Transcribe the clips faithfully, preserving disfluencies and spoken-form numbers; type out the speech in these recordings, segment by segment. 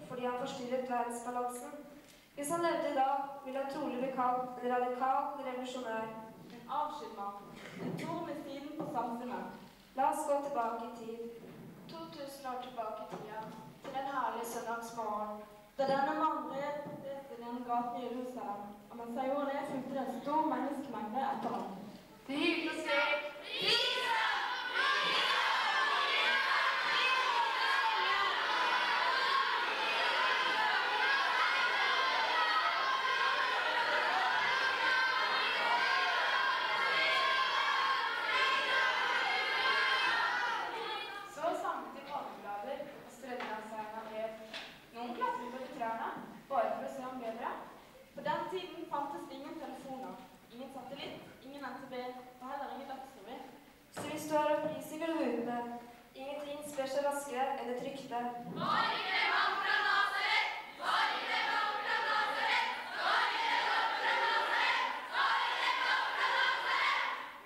fordi han forstyrret verdensbalansen. Hvis han levde i dag, ville han trolig bli kalt en radikal revolusjonær. En avskilmann. En torm i siden på samfunnet. La oss gå tilbake i tid. to tusen år tilbake i tida, til en herlig søndagsmorgen. Da denne mannen red inn i en gate i Jerusalem, og mens han gjorde det, fulgte det en stor menneskemengde etter ham. De hylte og skrek: På den tiden fantes ingen telefoner, ingen satellitt, ingen N T B og heller ingen dagsrevy. Så hvis du har opplysninger om utene, ingenting sprer seg raskere enn det trykte. Var ikke det mann fra Nazaret? Var ikke det mann fra Nazaret? Var ikke det mann fra Nazaret? Var ikke det mann fra Nazaret?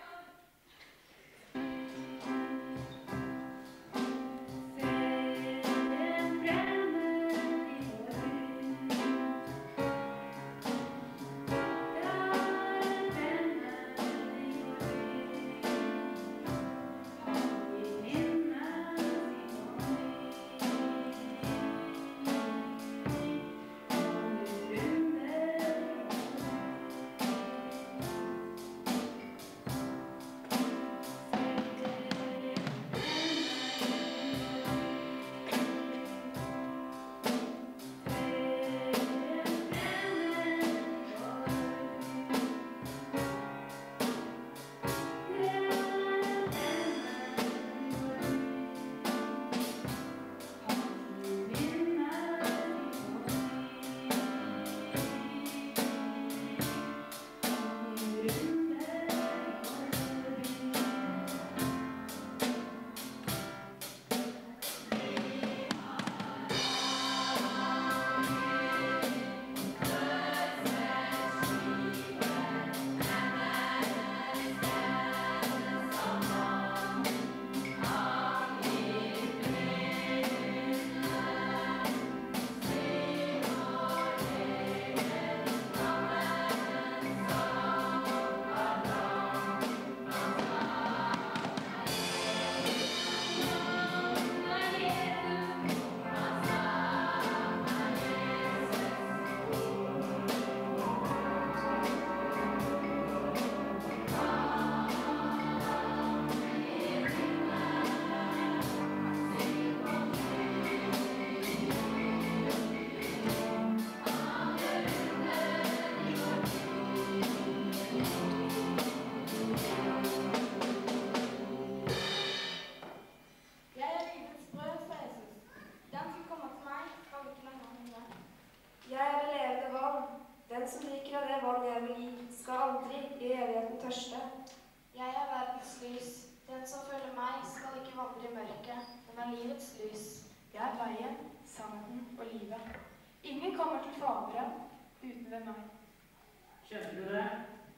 Jeg er det levende vann. Den som drikker av det vann jeg vil gi, skal aldri i evigheten tørste. Jeg er verdens lys. Den som følger meg, skal ikke vandre i mørket, men er livets lys. Jeg er veien, sannheten og livet. Ingen kommer til Faderen uten ved meg. Skjønner du det?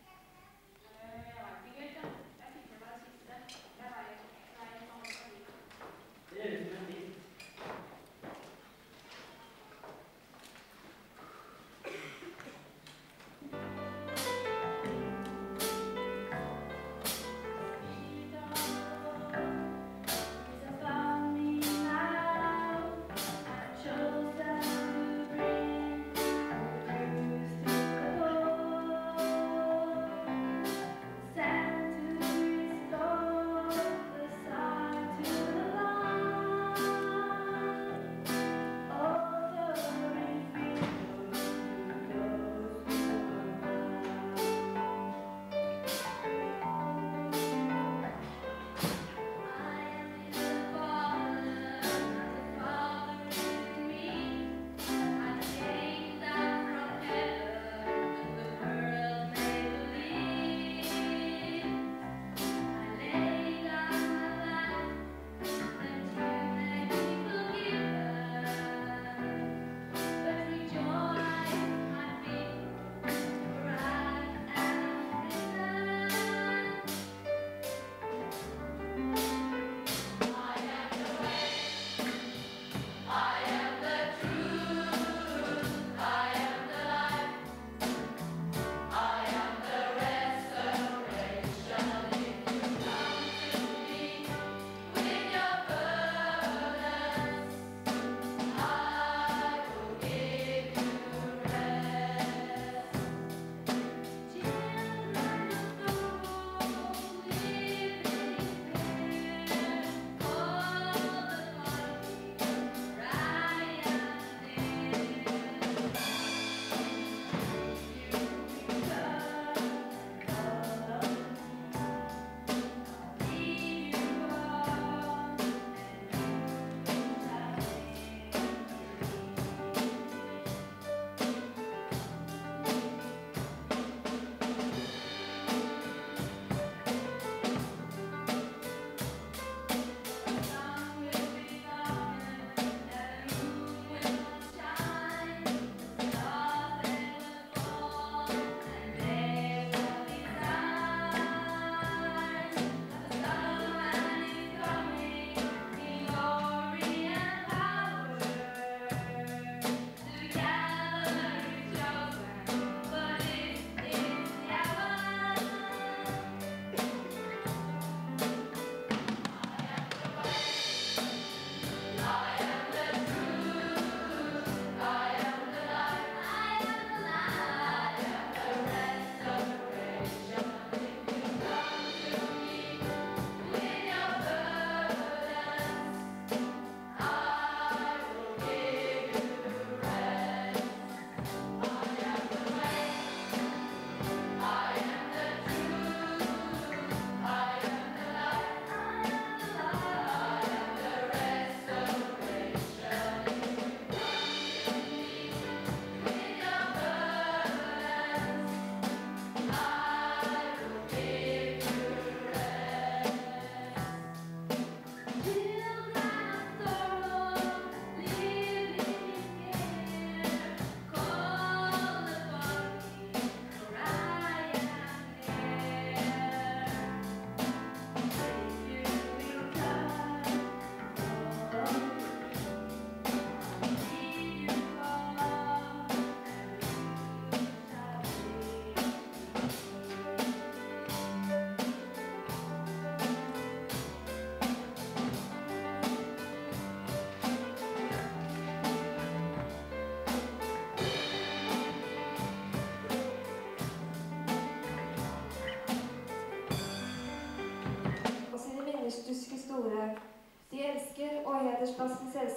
Jeg vet ikke helt, ja. Jeg fikk med meg det siste. Jeg veier. Nei, jeg kan ikke livet. Det gjør ut som en dikt. Oh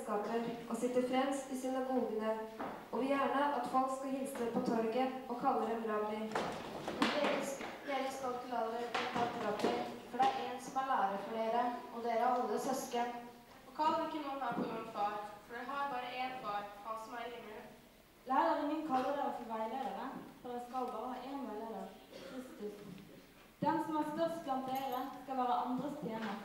egenskaper og sitter fremst i synagogene, og vil gjerne at folk skal hilse på torget og kalle dem rabbi. Men dere, dere skal ikke la dere bli kalt rabbi, for det er en som er lærer for dere, og dere er alle søsken. Og kall ikke noen her på jorden far, for dere har bare én far, han som er i himmelen. Læreren min kaller dere for veiledere, for dere skal bare ha én veileder, Kristus. Den som er størst blant dere, skal være andres tjener.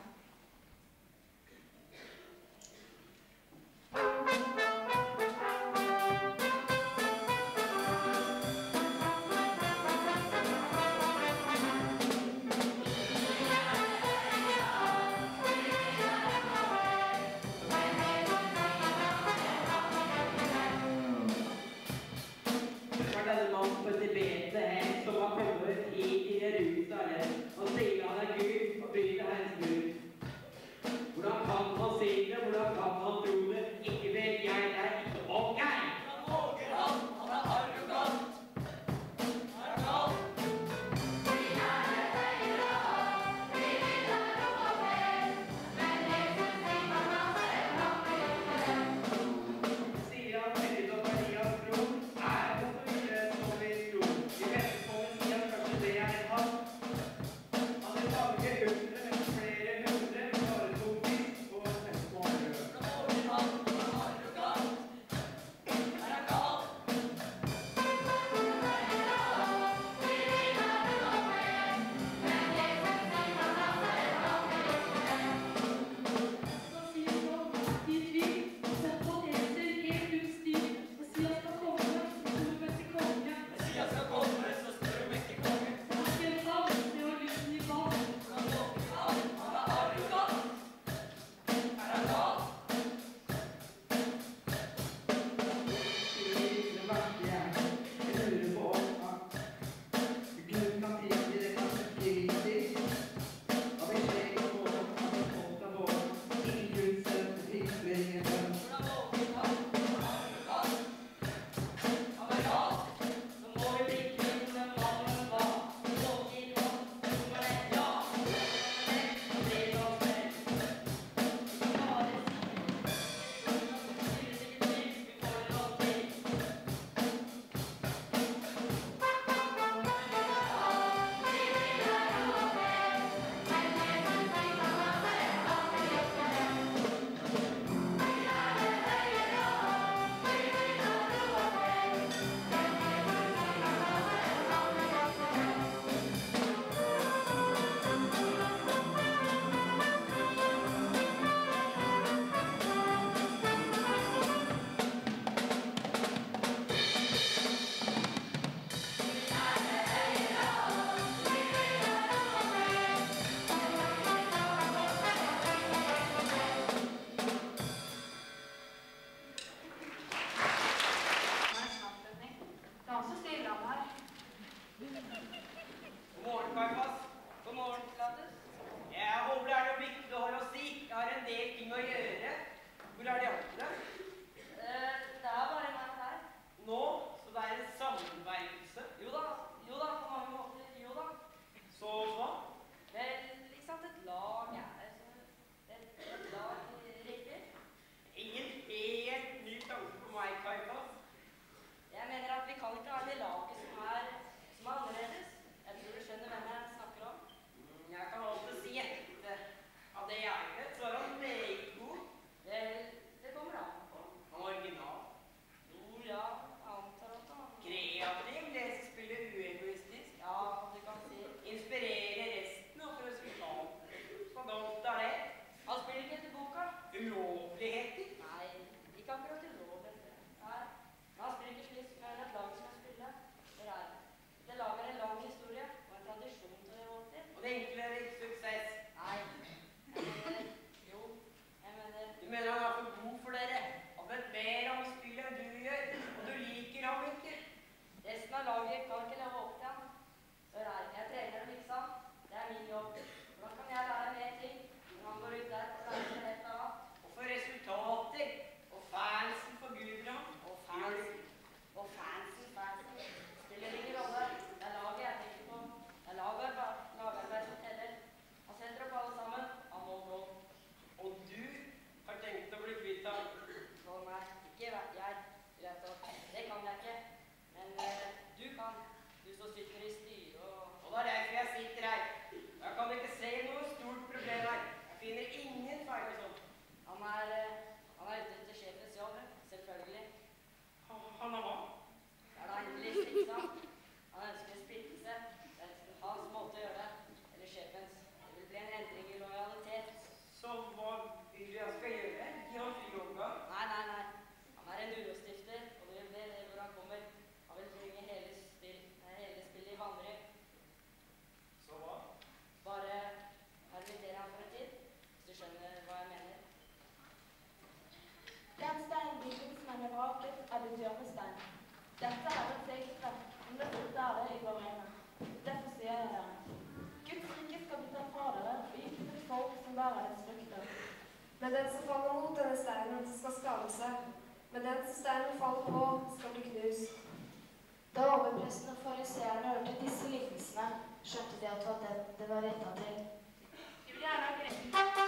tegn. Dette er et segertreff, men det slutter er det i våre øyne. Derfor sier jeg dere. Guds rike skal bli tatt fra dere, og gitt til et folk som bærer dets frukter. Men den som faller mot denne steinen, skal skade seg. Men den som steinen faller på, skal bli knust. Da overpresten og fariseerne hørte disse lignelsene, skjønte de at det var den det var rettet til. De vil gjerne ha greit.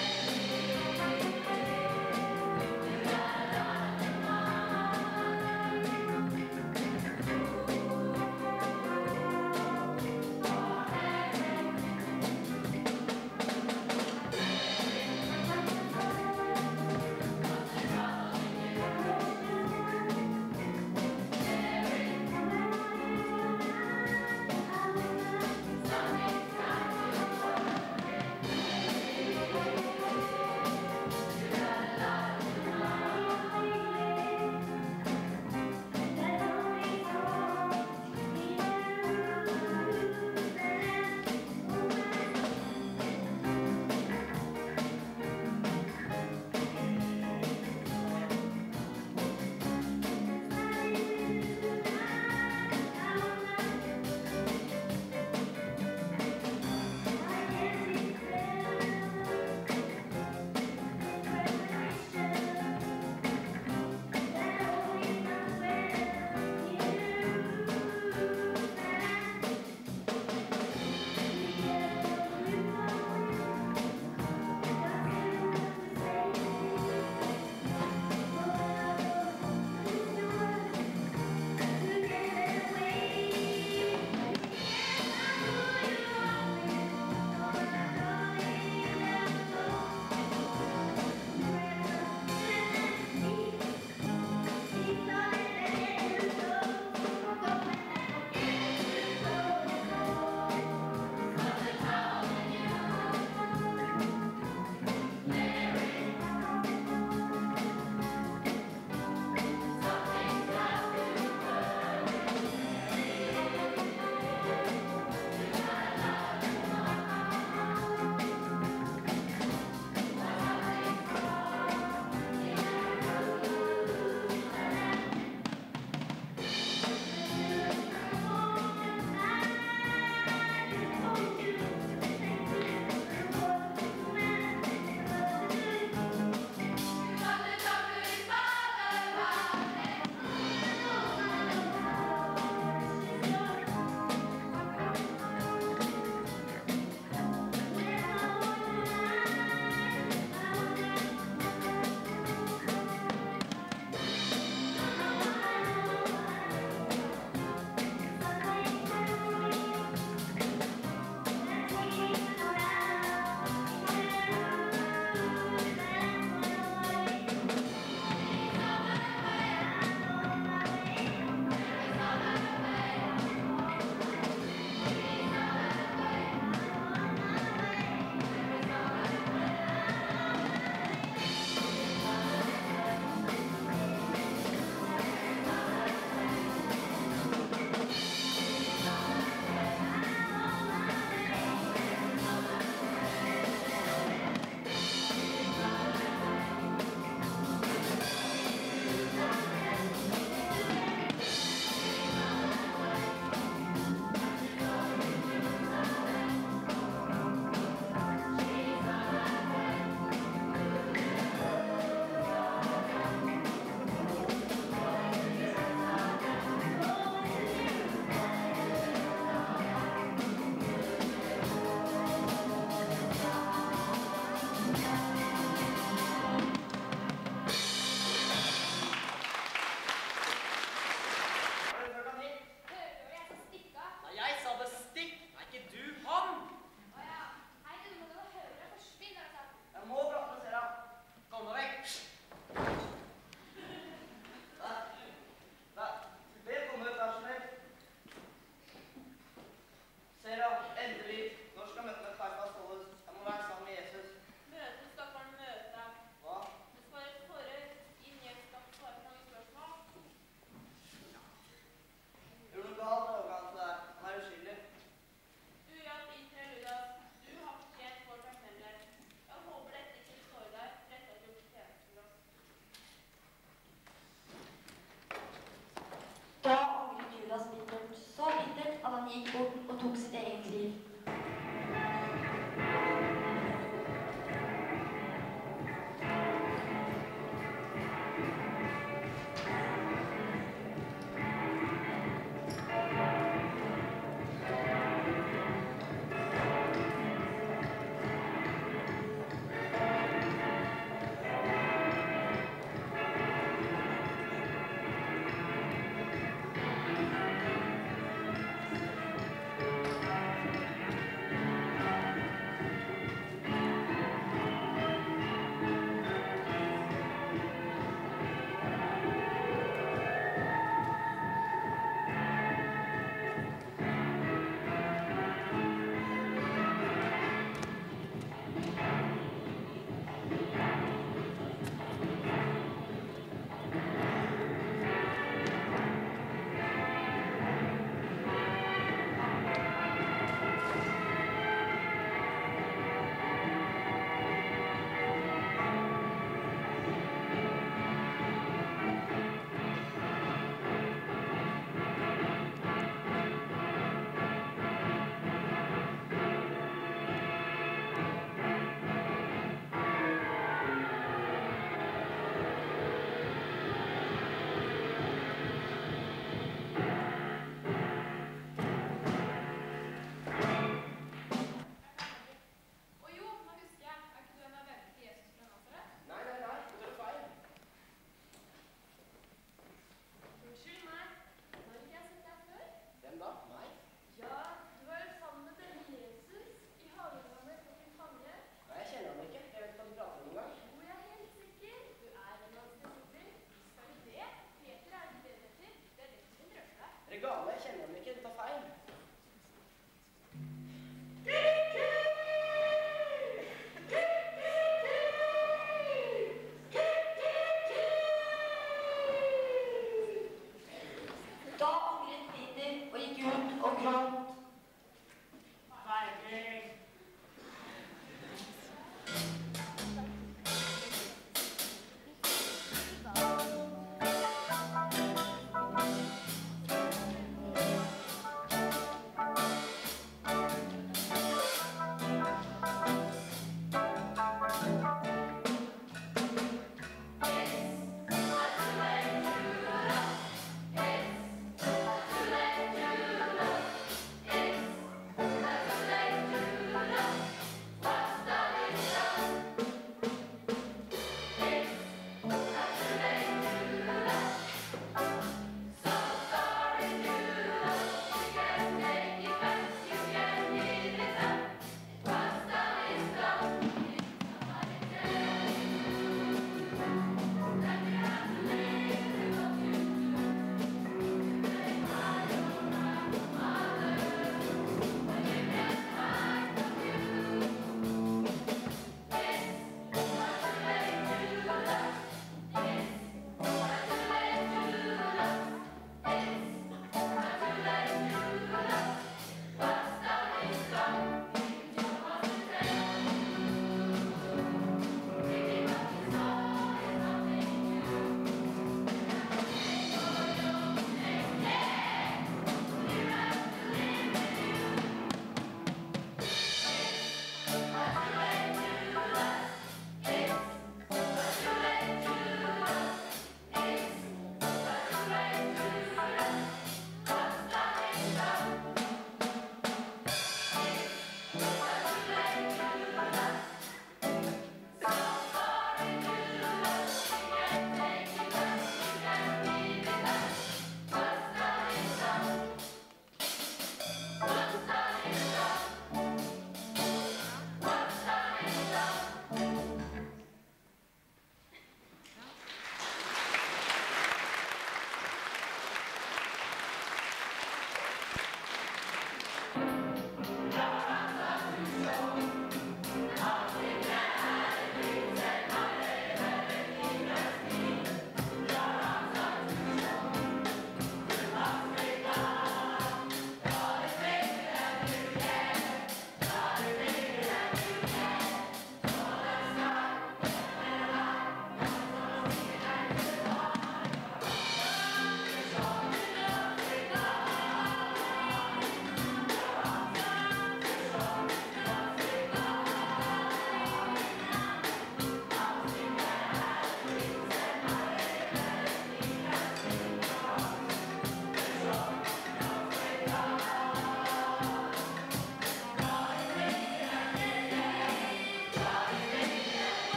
Thank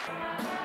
Thank you.